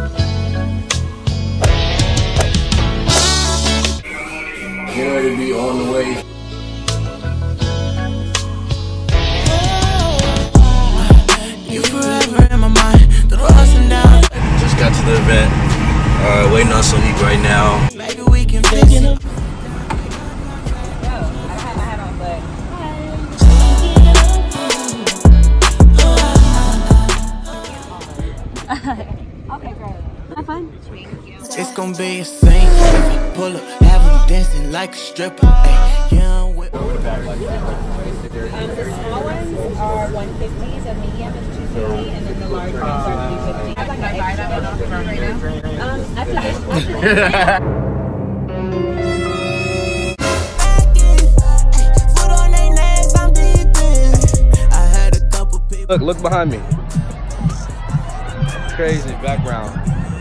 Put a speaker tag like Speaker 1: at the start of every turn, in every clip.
Speaker 1: Get ready to be on the way.
Speaker 2: You forever in my mind, through the ups and downs.
Speaker 3: Just got to the event. Waiting on Sonique right now.
Speaker 2: Maybe we can fix it.
Speaker 4: Okay, great. Have fun.
Speaker 2: It's gonna be a scene. If I pull up, have them dancing like a stripper. Ay, young whip.
Speaker 4: The small ones are 150, the medium is 250, and then the large ones are 350. I like buy that one off the front right now. After this.
Speaker 1: Look behind me. Crazy background.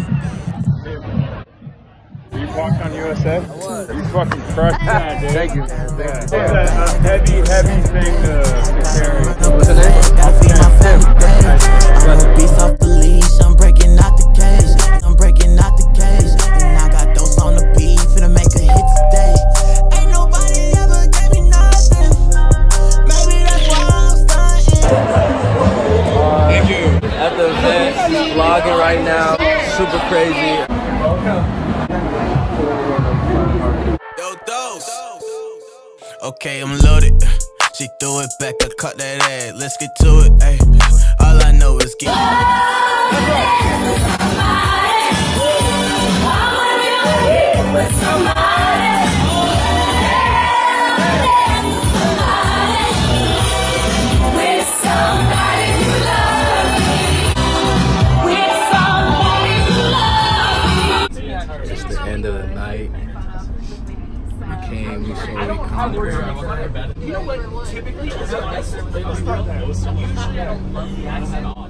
Speaker 5: You walked on USA? You fucking crushed that, dude.
Speaker 1: Thank you.
Speaker 5: It's a heavy thing to carry.
Speaker 1: What's the name?
Speaker 2: I'm a beast off the leash. I'm breaking out the cage. I'm breaking out the cage. And I got those on the beat. Finna make a hit today. Ain't nobody ever gave me nothing. Maybe that's why I'm stunting.
Speaker 1: Thank you. At the event, vlogging right now. Super crazy.
Speaker 2: Yo, dose. Okay, I'm loaded. She threw it back, I caught that ass. Let's get to it. Ay. All I know is get.
Speaker 1: It's the end of the night. We came, we saw, we conquered.
Speaker 5: You know what? Typically, it's not necessarily